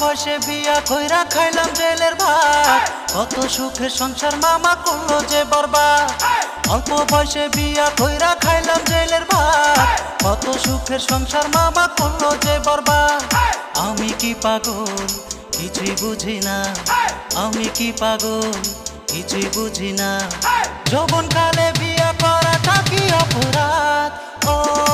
বয়সে বিয়া কইরা খাইলাম জেলের ভাত, কত সুখের সংসার মামা করলো যে বরবাদ। অল্প বয়সে বিয়া কইরা খাইলাম জেলের ভাত, কত সুখের সংসার মামা করলো যে বরবাদ। আমি কি পাগল কিছুই বুঝি না, আমি কি পাগল কিছুই বুঝি না। যৌবন কালে বিয়া করাটা কি অপরাধ? ও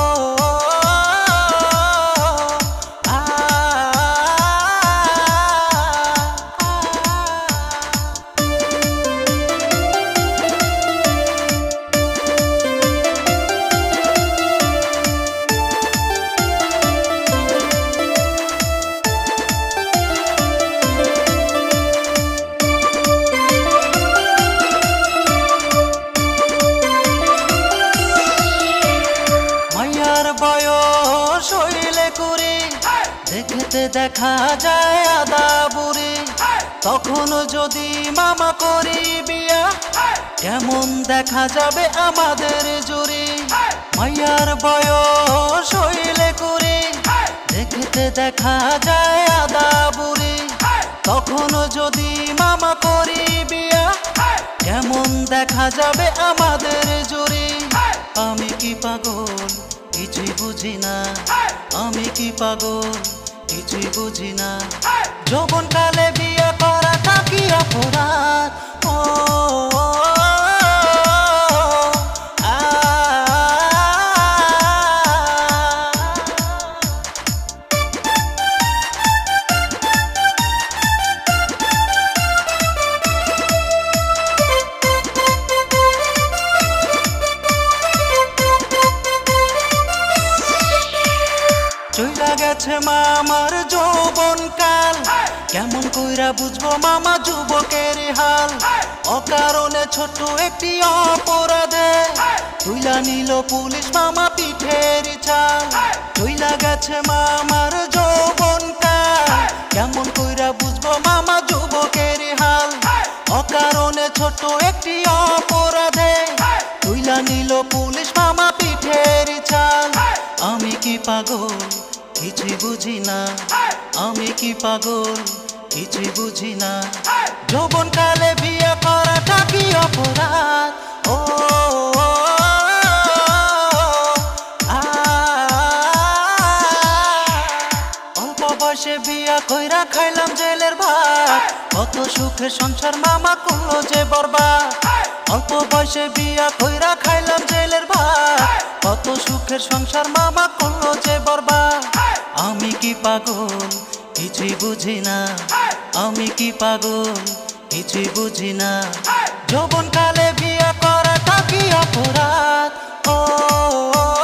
বয়স হইলে কুড়ি, দেখতে দেখা যায় আদা বুড়ি। তখন যদি মামা করি বিয়া, কেমন দেখা যাবে আমাদের জুড়ি। মাইয়ার বয়স হইলে কুড়ি, দেখতে দেখা যায় আদা বুড়ি। তখন যদি মামা করি বিয়া, কেমন দেখা যাবে আমাদের জুড়ি। আমি কি পাগল কিছুই বুঝি না, আমি কি পাগল কিছুই বুঝি না। যৌবন কালে বিয়ে করাটা কি অপরাধ? ও চইলা গেছে মামার যৌবন কাল, কেমন কইরা বুঝবো মামা যুবকের হাল। অকারণে ছোট একটি অপরাধে তুইলা নিল পুলিশ মামা পিঠের ছাল। চইলা গেছে মামার যৌবন কাল, কেমন কইরা বুঝবো মামা যুবকের হাল। অকারণে ছোট একটি অপরাধে তুইলা নিল পুলিশ মামা পিঠের ছাল। আমি কি পাগল কিছুই বুঝি না, আমি কি পাগল কিছুই বুঝি না। যৌবন কালে বিয়ে করাটা কি অপরাধ? ও অল্প বয়সে বিয়া কইরা খাইলাম জেলের ভাত, কত সুখের সংসার মামা করলো যে বরবাদ। অল্প বয়সে বিয়া কইরা খাইলাম জেলের ভাত, কত সুখের সংসার মামা করলো যে বরবাদ। আমি কি পাগল কিছুই বুঝি না, আমি কি পাগল কিছুই বুঝি না। যৌবন কালে বিয়া করাটা কি অপরাধ? ও